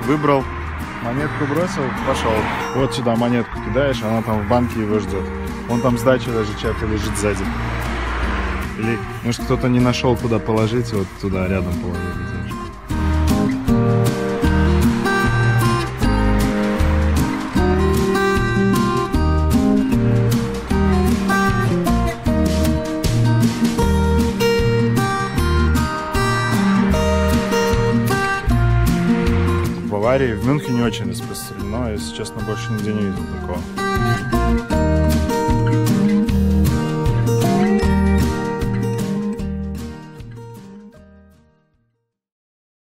Выбрал, монетку бросил, пошел. Вот сюда монетку кидаешь, она там в банке его ждет. Он там сдача даже часто лежит сзади. Или, может, кто-то не нашел, куда положить, вот туда рядом положить. В Баварии, в Мюнхене очень распространено, если честно, больше нигде не видел такого.